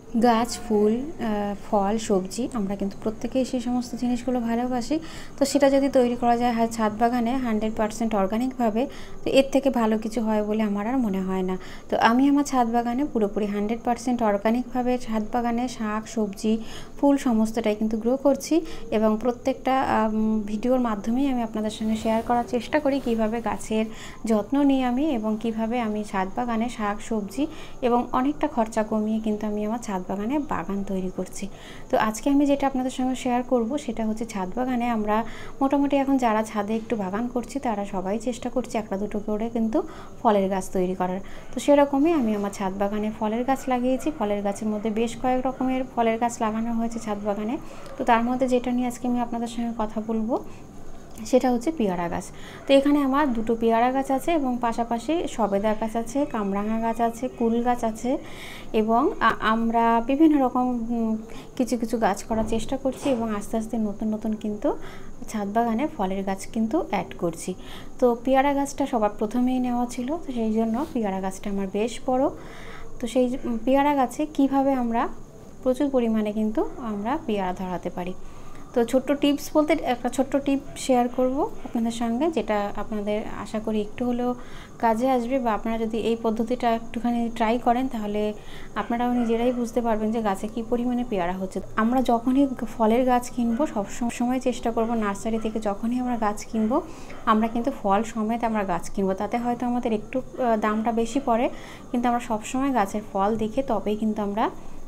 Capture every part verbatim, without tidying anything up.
গাছ, ফুল, ফল, সবজি আমরা কিন্তু প্রত্যেকেই সেই সমস্ত জিনিসগুলো ভালোবাসি। তো সেটা যদি তৈরি করা যায় হয় ছাদ বাগানে হান্ড্রেড পারসেন্ট অর্গানিকভাবে, তো এর থেকে ভালো কিছু হয় বলে আমার আর মনে হয় না। তো আমি আমার ছাদ বাগানে পুরোপুরি হান্ড্রেড পারসেন্ট অর্গানিকভাবে ছাদ বাগানে শাক, সবজি, ফুল সমস্তটাই কিন্তু গ্রো করছি এবং প্রত্যেকটা ভিডিওর মাধ্যমেই আমি আপনাদের সঙ্গে শেয়ার করার চেষ্টা করি কিভাবে গাছের যত্ন নিই আমি এবং কিভাবে আমি ছাদ বাগানে শাক, সবজি এবং অনেকটা খরচা কমিয়ে কিন্তু আমি আমার ছাদ বাগানে বাগান তৈরি করছি। তো আজকে আমি যেটা আপনাদের সঙ্গে শেয়ার করব সেটা হচ্ছে ছাদ বাগানে আমরা মোটামুটি এখন যারা ছাদে একটু বাগান করছি তারা সবাই চেষ্টা করছি একটা দুটো করে কিন্তু ফলের গাছ তৈরি করার। তো সেরকমই আমি আমার ছাদ বাগানে ফলের গাছ লাগিয়েছি। ফলের গাছের মধ্যে বেশ কয়েক রকমের ফলের গাছ লাগানো হয়েছে ছাদ বাগানে। তো তার মধ্যে যেটা নিয়ে আজকে আমি আপনাদের সঙ্গে কথা বলবো সেটা হচ্ছে পেয়ারা গাছ। তো এখানে আমার দুটো পেয়ারা গাছ আছে এবং পাশাপাশি সবেদা গাছ আছে, কামরাঙা গাছ আছে, কুল গাছ আছে এবং আমরা বিভিন্ন রকম কিছু কিছু গাছ করার চেষ্টা করছি এবং আস্তে আস্তে নতুন নতুন কিন্তু ছাদ বাগানে ফলের গাছ কিন্তু অ্যাড করছি। তো পেয়ারা গাছটা সবার প্রথমেই নেওয়া ছিল, তো সেই জন্য পেয়ারা গাছটা আমার বেশ বড়। তো সেই পেয়ারা গাছে কিভাবে আমরা প্রচুর পরিমাণে কিন্তু আমরা পেয়ারা ধরাতে পারি, তো ছোট্ট টিপস বলতে একটা ছোট্ট টিপ শেয়ার করব আপনাদের সঙ্গে, যেটা আপনাদের আশা করি একটু হলেও কাজে আসবে বা আপনারা যদি এই পদ্ধতিটা একটুখানি ট্রাই করেন তাহলে আপনারাও নিজেরাই বুঝতে পারবেন যে গাছে কী পরিমাণে পেয়ারা হচ্ছে। আমরা যখনই ফলের গাছ কিনবো সব সময় চেষ্টা করব নার্সারি থেকে যখনই আমরা গাছ কিনবো আমরা কিন্তু ফল সমেত আমরা গাছ কিনবো। তাতে হয়তো আমাদের একটু দামটা বেশি পড়ে, কিন্তু আমরা সবসময় গাছের ফল দেখে তবেই কিন্তু আমরা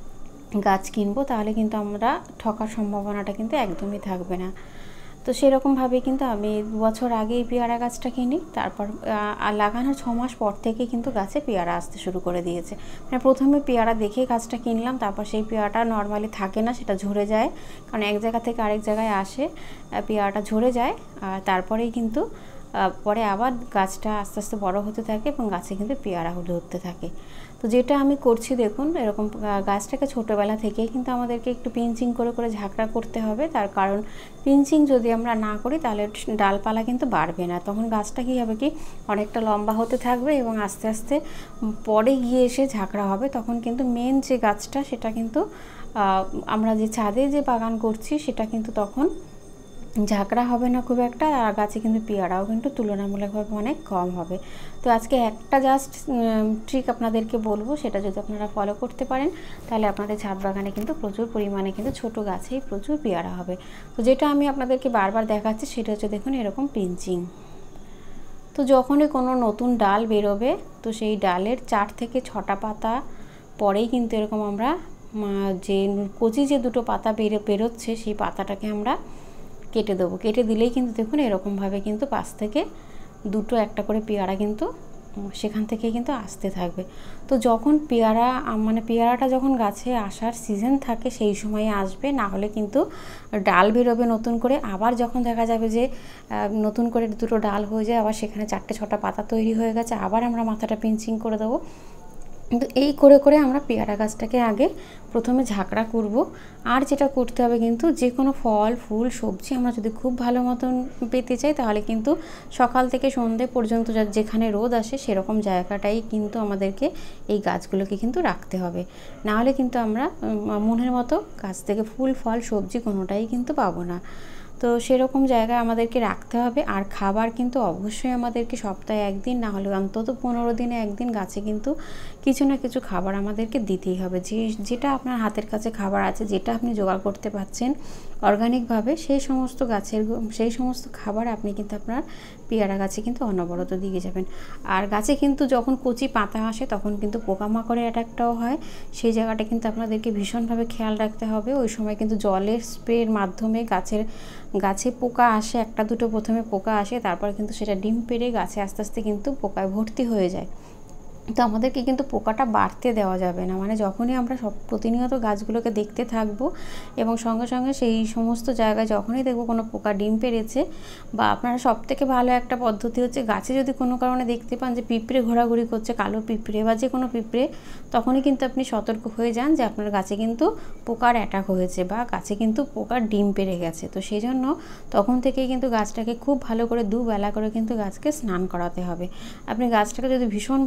গাছ কিনবো, তাহলে কিন্তু আমরা ঠকার সম্ভাবনাটা কিন্তু একদমই থাকবে না। তো সেরকমভাবে কিন্তু আমি দু বছর আগে এই পেয়ারা গাছটা কিনি, তারপর লাগানোর ছ মাস পর থেকে কিন্তু গাছে পেয়ারা আসতে শুরু করে দিয়েছে। মানে প্রথমে পেয়ারা দেখে গাছটা কিনলাম, তারপর সেই পেয়ারাটা নর্মালি থাকে না, সেটা ঝরে যায়, কারণ এক জায়গা থেকে আরেক জায়গায় আসে, পেয়ারাটা ঝরে যায় আর তারপরেই কিন্তু পরে আবার গাছটা আস্তে আস্তে বড় হতে থাকে এবং গাছে কিন্তু পেয়ারা ধরতে থাকে। তো যেটা আমি করছি দেখুন, এরকম গাছটাকে ছোটোবেলা থেকেই কিন্তু আমাদেরকে একটু পিঞ্চিং করে করে ঝাঁকড়া করতে হবে। তার কারণ পিঞ্চিং যদি আমরা না করি তাহলে ডালপালা কিন্তু বাড়বে না, তখন গাছটা কী হবে কি অনেকটা লম্বা হতে থাকবে এবং আস্তে আস্তে পরে গিয়ে এসে ঝাঁকড়া হবে, তখন কিন্তু মেন যে গাছটা সেটা কিন্তু আমরা যে ছাদে যে বাগান করছি সেটা কিন্তু তখন ঝাঁকড়া হবে না খুব একটা, আর গাছে কিন্তু পেয়ারাও কিন্তু তুলনামূলকভাবে অনেক কম হবে। তো আজকে একটা জাস্ট ট্রিক আপনাদেরকে বলবো, সেটা যদি আপনারা ফলো করতে পারেন তাহলে আপনাদের ছাদ বাগানে কিন্তু প্রচুর পরিমাণে কিন্তু ছোট গাছেই প্রচুর পেয়ারা হবে। তো যেটা আমি আপনাদেরকে বারবার দেখাচ্ছি সেটা হচ্ছে দেখুন এরকম পিঞ্চিং। তো যখনই কোনো নতুন ডাল বেরোবে তো সেই ডালের চার থেকে ছটা পাতা পরেই কিন্তু এরকম আমরা যে কচি যে দুটো পাতা বেরো বেরোচ্ছে সেই পাতাটাকে আমরা কেটে দেবো। কেটে দিলেই কিন্তু দেখুন এরকমভাবে কিন্তু পাশ থেকে দুটো একটা করে পেয়ারা কিন্তু সেখান থেকে কিন্তু আসতে থাকবে। তো যখন পেয়ারা মানে পেয়ারাটা যখন গাছে আসার সিজন থাকে সেই সময়ে আসবে, না হলে কিন্তু ডাল বেরোবে নতুন করে, আবার যখন দেখা যাবে যে নতুন করে দুটো ডাল হয়ে যায় আবার সেখানে চারটে ছটা পাতা তৈরি হয়ে গেছে, আবার আমরা মাথাটা পিঞ্চিং করে দেবো। কিন্তু এই করে করে আমরা পেয়ারা গাছটাকে আগে প্রথমে ঝাঁকড়া করব। আর যেটা করতে হবে কিন্তু যে কোনো ফল, ফুল, সবজি আমরা যদি খুব ভালো মতন পেতে চাই তাহলে কিন্তু সকাল থেকে সন্ধ্যে পর্যন্ত যেখানে রোদ আসে সেরকম জায়গাটাই কিন্তু আমাদেরকে এই গাছগুলোকে কিন্তু রাখতে হবে, নাহলে কিন্তু আমরা মনের মতো গাছ থেকে ফুল, ফল, সবজি কোনোটাই কিন্তু পাবো না। তো সেরকম জায়গায় আমাদেরকে রাখতে হবে। আর খাবার কিন্তু অবশ্যই আমাদেরকে সপ্তাহে একদিন না হলে অন্তত পনেরো দিনে একদিন গাছে কিন্তু কিছু না কিছু খাবার আমাদেরকে দিতেই হবে। যে যেটা আপনার হাতের কাছে খাবার আছে, যেটা আপনি জোগাড় করতে পারছেন অর্গানিকভাবে, সেই সমস্ত গাছের সেই সমস্ত খাবার আপনি কিন্তু আপনার পেয়ারা গাছে কিন্তু অনবরত দিয়ে যাবেন। আর গাছে কিন্তু যখন কচি পাতা আসে তখন কিন্তু পোকামাকড়ের অ্যাটাকটাও হয়, সেই জায়গাটা কিন্তু আপনাদেরকে ভীষণভাবে খেয়াল রাখতে হবে। ওই সময় কিন্তু জলের স্প্রের মাধ্যমে গাছের গাছে পোকা আসে, একটা দুটো প্রথমে পোকা আসে, তারপর কিন্তু সেটা ডিম পেড়ে গাছে আস্তে আস্তে কিন্তু পোকায় ভর্তি হয়ে যায়। তো আমাদেরকে কিন্তু পোকাটা বাড়তে দেওয়া যাবে না, মানে যখনই আমরা সব প্রতিনিয়ত গাছগুলোকে দেখতে থাকবো এবং সঙ্গে সঙ্গে সেই সমস্ত জায়গায় যখনই দেখবো কোনো পোকা ডিম পেড়েছে, বা আপনারা সব থেকে ভালো একটা পদ্ধতি হচ্ছে গাছে যদি কোনো কারণে দেখতে পান যে পিঁপড়ে ঘোরাঘুরি করছে, কালো পিঁপড়ে বা যে কোনো পিঁপড়ে, তখনই কিন্তু আপনি সতর্ক হয়ে যান যে আপনার গাছে কিন্তু পোকার অ্যাটাক হয়েছে বা গাছে কিন্তু পোকার ডিম পেড়ে গেছে। তো সেই জন্য তখন থেকেই কিন্তু গাছটাকে খুব ভালো করে দুবেলা করে কিন্তু গাছকে স্নান করাতে হবে। আপনি গাছটাকে যদি ভীষণ ভালো করে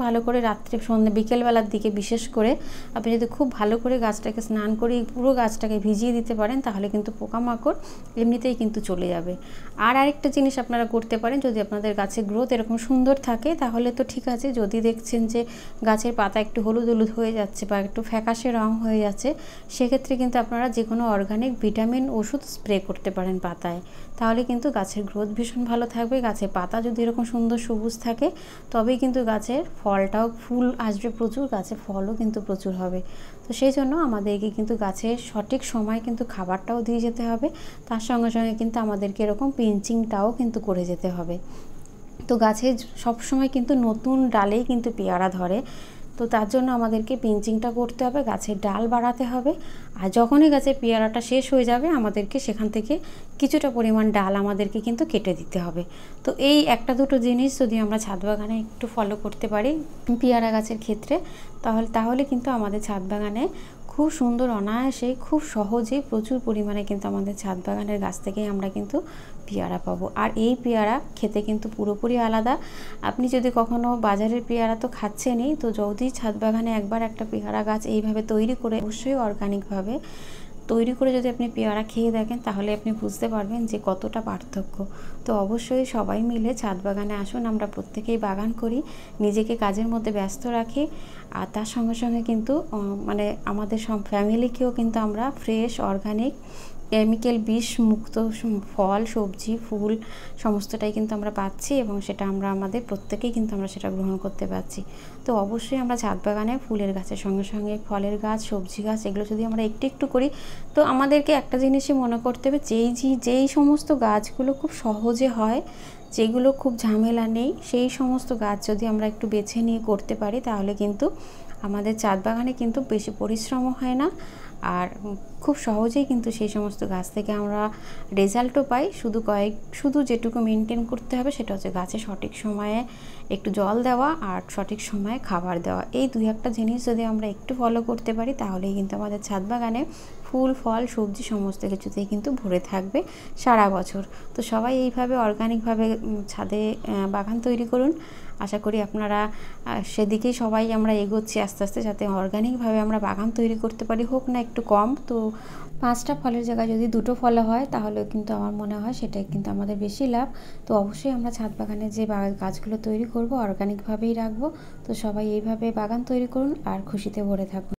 রাত্রে সন্ধ্যে বিকেলবেলার দিকে বিশেষ করে আপনি যদি খুব ভালো করে গাছটাকে স্নান করে পুরো গাছটাকে ভিজিয়ে দিতে পারেন, তাহলে কিন্তু পোকামাকড় এমনিতেই কিন্তু চলে যাবে। আর আরেকটা জিনিস আপনারা করতে পারেন, যদি আপনাদের গাছের গ্রোথ এরকম সুন্দর থাকে তাহলে তো ঠিক আছে। যদি দেখছেন যে গাছের পাতা একটু হলুদ হলুদ হয়ে যাচ্ছে বা একটু ফ্যাকাশে রং হয়ে যাচ্ছে, সেক্ষেত্রে কিন্তু আপনারা যে কোনো অর্গানিক ভিটামিন ওষুধ স্প্রে করতে পারেন পাতায়, তাহলে কিন্তু গাছের গ্রোথ ভীষণ ভালো থাকবে। গাছের পাতা যদি এরকম সুন্দর সবুজ থাকে তবেই কিন্তু গাছের ফলটাও ফুল আসবে প্রচুর, গাছের ফলও কিন্তু প্রচুর হবে। তো সেই জন্য আমাদেরকে কিন্তু গাছের সঠিক সময় কিন্তু খাবারটাও দিয়ে যেতে হবে, তার সঙ্গে সঙ্গে কিন্তু আমাদেরকে এরকম পিঞ্চিংটাও কিন্তু করে যেতে হবে। তো গাছে সবসময় কিন্তু নতুন ডালেই কিন্তু পেয়ারা ধরে, তো তার জন্য আমাদেরকে পিঞ্চিংটা করতে হবে, গাছের ডাল বাড়াতে হবে। আর যখনই গাছের পেয়ারাটা শেষ হয়ে যাবে আমাদেরকে সেখান থেকে কিছুটা পরিমাণ ডাল আমাদেরকে কিন্তু কেটে দিতে হবে। তো এই একটা দুটো জিনিস যদি আমরা ছাদ বাগানে একটু ফলো করতে পারি পেয়ারা গাছের ক্ষেত্রে, তাহলে তাহলে কিন্তু আমাদের ছাদ বাগানে খুব সুন্দর অনায়াসে খুব সহজেই প্রচুর পরিমাণে কিন্তু আমাদের ছাদ বাগানের গাছ থেকেই আমরা কিন্তু পেয়ারা পাবো। আর এই পেয়ারা খেতে কিন্তু পুরোপুরি আলাদা। আপনি যদি কখনো বাজারের পেয়ারা তো খাচ্ছেনই, তো যদি ছাদ বাগানে একবার একটা পেয়ারা গাছ এইভাবে তৈরি করে অবশ্যই অর্গানিকভাবে তৈরি করে যদি আপনি পেয়ারা খেয়ে দেখেন তাহলে আপনি বুঝতে পারবেন যে কতটা পার্থক্য। তো অবশ্যই সবাই মিলে ছাদ বাগানে আসুন, আমরা প্রত্যেকেই বাগান করি, নিজেকে কাজের মধ্যে ব্যস্ত রাখি, আর তার সঙ্গে সঙ্গে কিন্তু মানে আমাদের সব ফ্যামিলিকেও কিন্তু আমরা ফ্রেশ অর্গানিক কেমিক্যাল বিষ মুক্ত ফল সবজি ফুল সমস্তটাই কিন্তু আমরা পাচ্ছি, এবং সেটা আমরা আমাদের প্রত্যেকেই কিন্তু আমরা সেটা গ্রহণ করতে পারছি। তো অবশ্যই আমরা ছাদ বাগানে ফুলের গাছের সঙ্গে সঙ্গে ফলের গাছ সবজি গাছ এগুলো যদি আমরা একটু একটু করি, তো আমাদেরকে একটা জিনিসই মনে করতে হবে, যেই যেই সমস্ত গাছগুলো খুব সহজে হয়, যেগুলো খুব ঝামেলা নেই, সেই সমস্ত গাছ যদি আমরা একটু বেছে নিয়ে করতে পারি তাহলে কিন্তু আমাদের ছাদ বাগানে কিন্তু বেশি পরিশ্রমও হয় না, আর খুব সহজেই কিন্তু সেই সমস্ত গাছ থেকে আমরা রেজাল্টও পাই। শুধু কয়েক শুধু যেটুকু মেনটেন করতে হবে সেটা হচ্ছে গাছে সঠিক সময়ে একটু জল দেওয়া আর সঠিক সময়ে খাবার দেওয়া। এই দুই একটা জিনিস যদি আমরা একটু ফলো করতে পারি তাহলেই কিন্তু আমাদের ছাদ বাগানে ফুল ফল সবজি সমস্ত কিছুতেই কিন্তু ভরে থাকবে সারা বছর। তো সবাই এইভাবে অর্গানিকভাবে ছাদে বাগান তৈরি করুন। আশা করি আপনারা সেদিকেই সবাই আমরা এগোচ্ছি আস্তে আস্তে, যাতে অর্গানিকভাবে আমরা বাগান তৈরি করতে পারি, হোক না একটু কম। তো পাঁচটা ফলের জায়গায় যদি দুটো ফল হয় তাহলে কিন্তু আমার মনে হয় সেটাই কিন্তু আমাদের বেশি লাভ। তো অবশ্যই আমরা ছাদ বাগানে যে গাছগুলো তৈরি করব অর্গানিকভাবেই রাখবো। তো সবাই এইভাবে বাগান তৈরি করুন আর খুশিতে ভরে থাকুন।